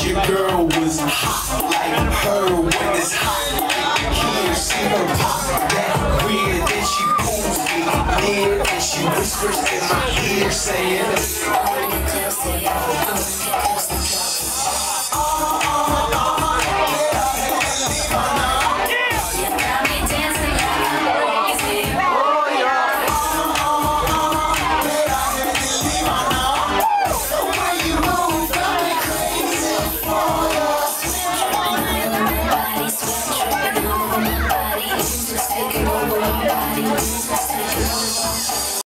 your girl was hot like her when it's hot. Can't see her pop that weird, then she pulls me near and she whispers in my ear saying,